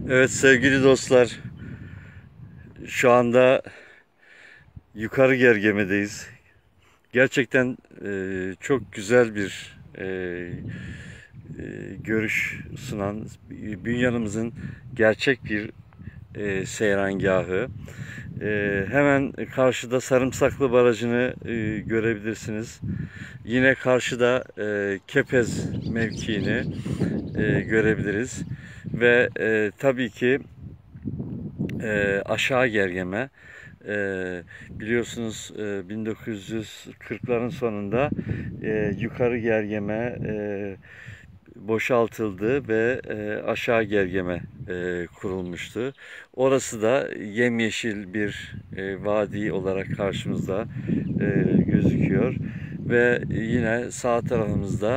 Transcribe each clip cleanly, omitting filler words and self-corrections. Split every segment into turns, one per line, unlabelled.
Evet sevgili dostlar, şu anda yukarı Gergeme'deyiz. Gerçekten çok güzel bir görüş sunan Bünyanımızın gerçek bir seyrangahı. Hemen karşıda Sarımsaklı Barajı'nı görebilirsiniz. Yine karşıda Kepez mevkiini görebiliriz. Ve tabii ki aşağı Gergeme. Biliyorsunuz 1940'ların sonunda yukarı Gergeme boşaltıldı ve aşağı Gergeme kurulmuştu. Orası da yemyeşil bir vadi olarak karşımızda gözüküyor ve yine sağ tarafımızda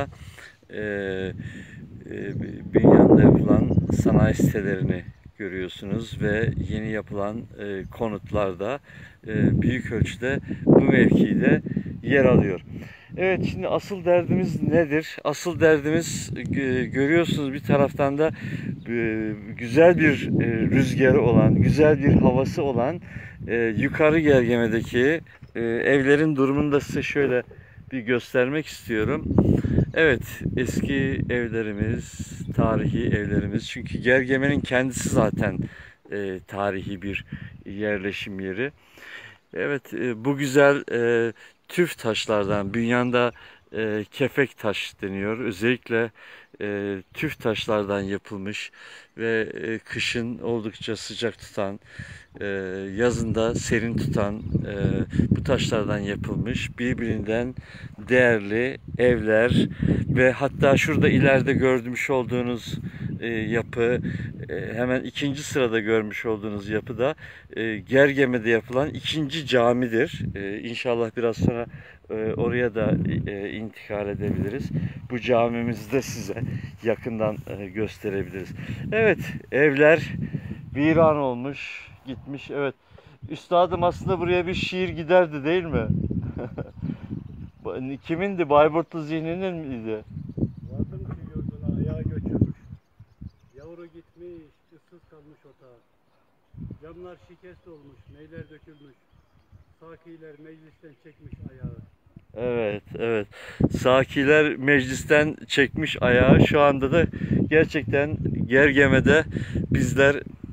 Bünyan'da yapılan sanayi sitelerini görüyorsunuz ve yeni yapılan konutlar da büyük ölçüde bu mevkide yer alıyor. Evet, şimdi asıl derdimiz nedir? Asıl derdimiz görüyorsunuz bir taraftan da güzel bir rüzgarı olan, güzel bir havası olan yukarı Gergeme'deki evlerin durumunu da size şöyle bir göstermek istiyorum. Evet, eski evlerimiz, tarihi evlerimiz. Çünkü Gergeme'nin kendisi zaten tarihi bir yerleşim yeri. Evet, bu güzel tüf taşlardan, Bünyan'da kefek taş deniyor. Özellikle tüf taşlardan yapılmış ve kışın oldukça sıcak tutan, yazında serin tutan bu taşlardan yapılmış birbirinden değerli evler ve hatta şurada ileride görmüş olduğunuz yapı, hemen ikinci sırada görmüş olduğunuz yapı da Gergeme'de yapılan ikinci camidir. İnşallah biraz sonra oraya da intikal edebiliriz. Bu camimizi de size yakından gösterebiliriz. Evet, evler viran olmuş, gitmiş. Evet, üstadım aslında buraya bir şiir giderdi değil mi? Kimindi? Bayburtlu Zihni'nin miydi?
Vardım ki yurduna ayağa göçürmüş. Yavru gitmiş, ıssız kalmış otağa. Camlar şikest olmuş, neyler dökülmüş. Sakiler meclisten çekmiş ayağı.
Evet, evet. Sakiler meclisten çekmiş ayağı. Şu anda da gerçekten Gergeme'de bizler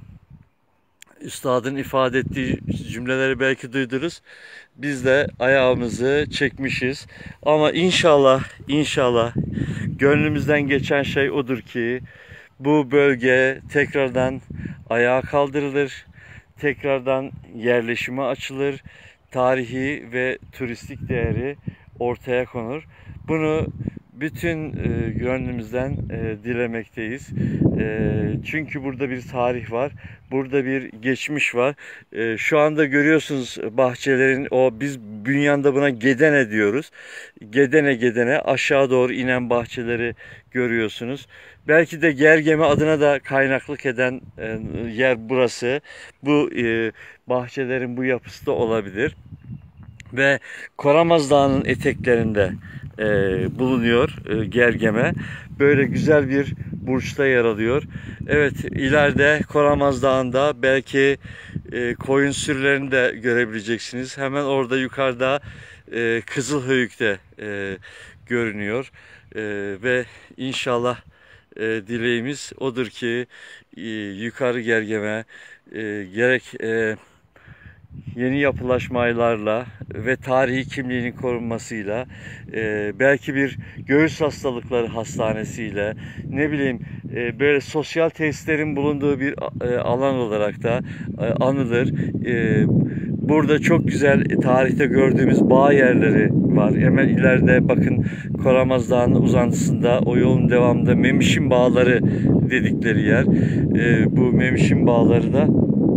üstadın ifade ettiği cümleleri belki duydunuz. Biz de ayağımızı çekmişiz. Ama inşallah, inşallah gönlümüzden geçen şey odur ki bu bölge tekrardan ayağa kaldırılır. Tekrardan yerleşime açılır. Tarihi ve turistik değeri ortaya konur. Bunu bütün gönlümüzden dilemekteyiz. Çünkü burada bir tarih var. Burada bir geçmiş var. Şu anda görüyorsunuz bahçelerin biz Bünyan'da buna Gedene diyoruz. Gedene Gedene aşağı doğru inen bahçeleri görüyorsunuz. Belki de Gergeme adına da kaynaklık eden yer burası. Bu bahçelerin bu yapısı da olabilir. Ve Koramaz Dağı'nın eteklerinde bulunuyor Gergeme. Böyle güzel bir burçta yer alıyor. Evet, ileride Koramaz Dağı'nda belki koyun sürülerini de görebileceksiniz. Hemen orada yukarıda Kızılhöyük'te görünüyor. Ve inşallah dileğimiz odur ki yukarı Gergeme gerek yeni yapılaşmalarla ve tarihi kimliğinin korunmasıyla, belki bir göğüs hastalıkları hastanesiyle, ne bileyim böyle sosyal tesislerin bulunduğu bir alan olarak da anılır. Burada çok güzel tarihte gördüğümüz bağ yerleri var. Hemen ileride bakın Koramaz Dağı'nın uzantısında o yolun devamında Memişin Bağları dedikleri yer. Bu Memişin Bağları da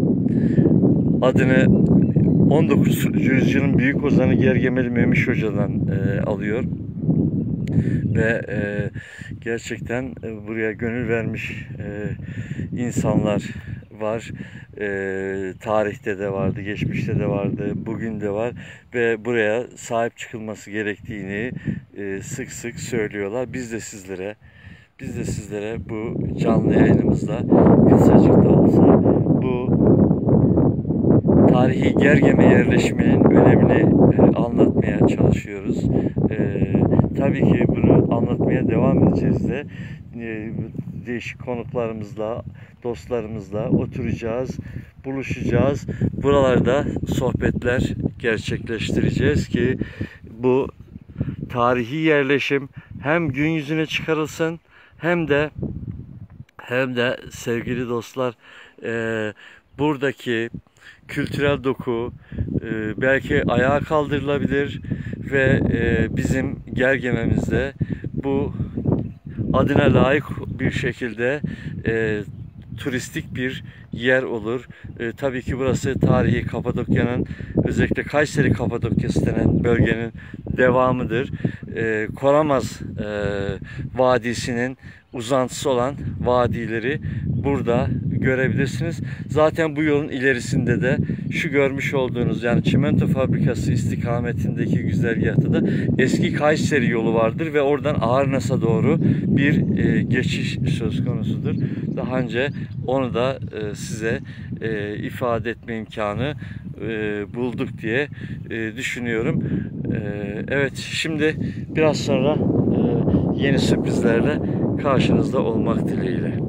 adını 19. yüzyılın büyük ozanı Gergemeli Memiş Hoca'dan alıyor. Ve gerçekten buraya gönül vermiş insanlar var. Tarihte de vardı, geçmişte de vardı, bugün de var ve buraya sahip çıkılması gerektiğini sık sık söylüyorlar. Biz de sizlere biz de sizlere bu canlı yayınımızda kısacık da olsa bu tarihi Gergeme yerleşmenin önemini anlatmaya çalışıyoruz. Tabii ki bunu anlatmaya devam edeceğiz de değişik konuklarımızla, dostlarımızla oturacağız, buluşacağız. Buralarda sohbetler gerçekleştireceğiz ki bu tarihi yerleşim hem gün yüzüne çıkarılsın hem de sevgili dostlar buradaki kültürel doku belki ayağa kaldırılabilir ve bizim Gergeme'mizde bu adına layık bir şekilde turistik bir yer olur. Tabii ki burası tarihi Kapadokya'nın, özellikle Kayseri Kapadokya'sı denen bölgenin devamıdır. Koramaz Vadisi'nin uzantısı olan vadileri burada görebilirsiniz. Zaten bu yolun ilerisinde de şu görmüş olduğunuz, yani çimento fabrikası istikametindeki güzergahta da eski Kayseri yolu vardır ve oradan Ağrınas'a doğru bir geçiş söz konusudur. Daha önce onu da size ifade etme imkanı bulduk diye düşünüyorum. Evet, şimdi biraz sonra yeni sürprizlerle karşınızda olmak dileğiyle.